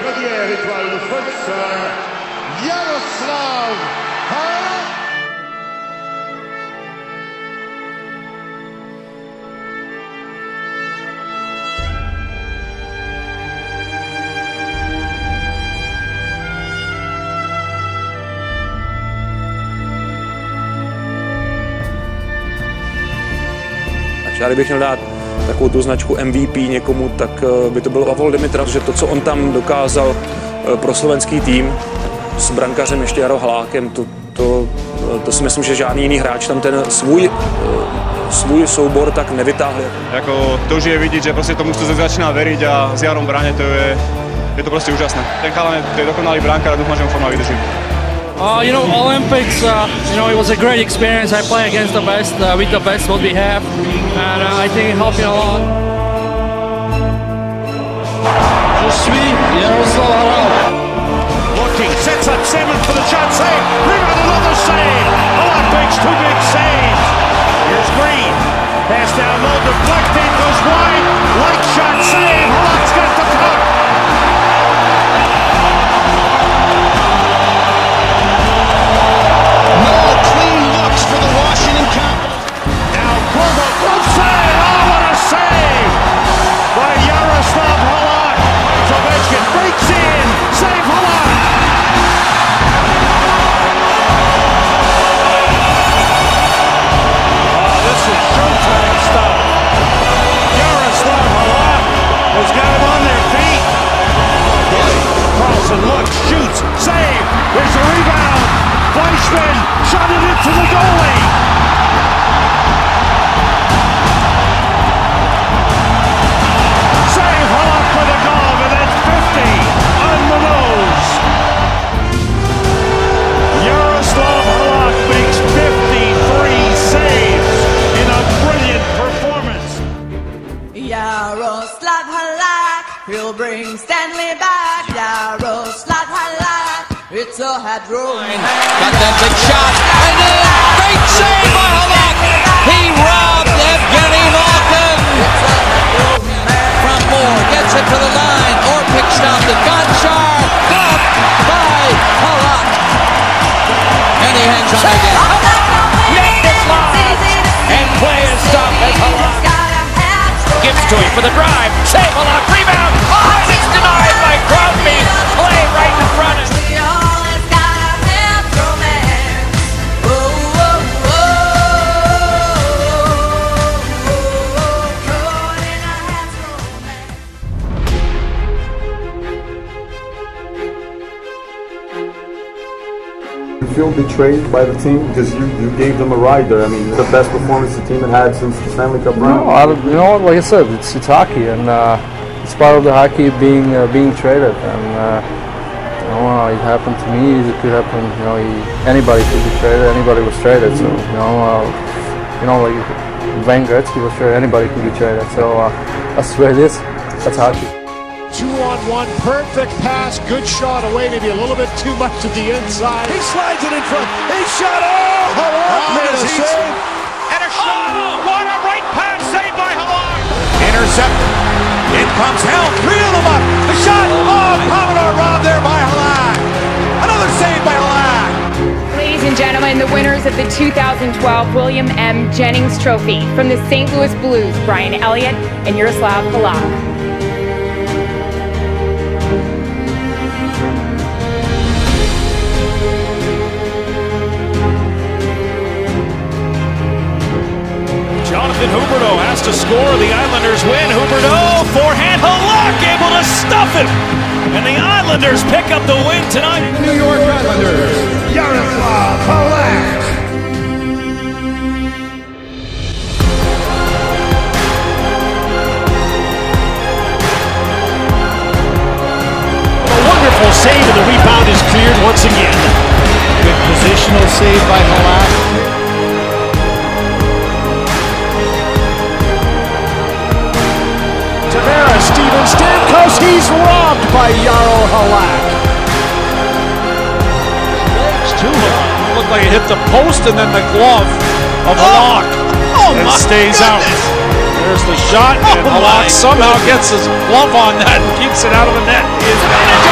première étoile de France, Jaroslav Halak. Já kdybych měl dát takovou tu značku MVP někomu, tak by to byl Pavol Demitra, že to, co on tam dokázal pro slovenský tým s brankářem ještě Jaro Halákem, to si myslím, že žádný jiný hráč tam ten svůj soubor tak nevytáhl. Jako to, že je vidět, že prostě tomu se začíná veriť a s Jarom bráně, to je to prostě úžasné. Ten chalan je dokonalý brankár a dúfam, že mu forma vydrží. You know, Olympics, you know, it was a great experience. I play against the best, with the best what we have, and I think it helped me a lot. Je suis Jaroslav Halak. Looking, sets up Salmon for the shot save. Rebound, another save. Halak makes two big saves. Here's Green. Pass down low, deflected, goes wide. Light shot save. Halak's got the puck. Shot it into the goalie. Save Halak for the goal, and that's 50 on the nose. Jaroslav Halak makes 53 saves in a brilliant performance. Jaroslav Halak will bring Stanley back. Jaroslav Halak. It's a hat rolling. Got that big shot, and then great save by Halak. He robbed Evgeny Malkin. From Moore, gets it to the line. Orpik stopped it. Gonchar, blocked by Halak. And he hangs on again. Makes it live, and play is stopped as Halak gives to him for the drive. Save Halak, rebound. Oh, it's denied by Crosby. Play right in front of him. You feel betrayed by the team because you gave them a ride there. I mean, the best performance the team had had since the Stanley Cup run. No, you know, like I said, it's hockey, and it's part of the hockey being traded. And you know, it happened to me. It could happen. You know, anybody could be traded. Anybody was traded. So you know, like Wayne Gretzky was traded. Anybody could be traded. So that's the way it is. That's hockey. 2-on-1, perfect pass, good shot away, maybe a little bit too much to the inside. He slides it in front. He shot. Oh, Halak made a save. And a shot. What a right pass saved by Halak. Intercept. In comes Helm. Reel them up. The shot. Oh, Commodore robbed there by Halak. Another save by Halak. Ladies and gentlemen, the winners of the 2012 William M. Jennings Trophy from the St. Louis Blues, Brian Elliott and Jaroslav Halak. Jonathan Huberdeau has to score. The Islanders win. Huberdeau, forehand. Halak able to stuff him. And the Islanders pick up the win tonight. New York Islanders, Jaroslav Halak. A wonderful save, and the rebound is cleared once again. Good positional save by Halak. Steven Stamkos, he's robbed by Jaro Halak. Legs to him. Looked like it hit the post and then the glove of Halak. And stays out. There's the shot, and Halak somehow gets his glove on that and keeps it out of the net.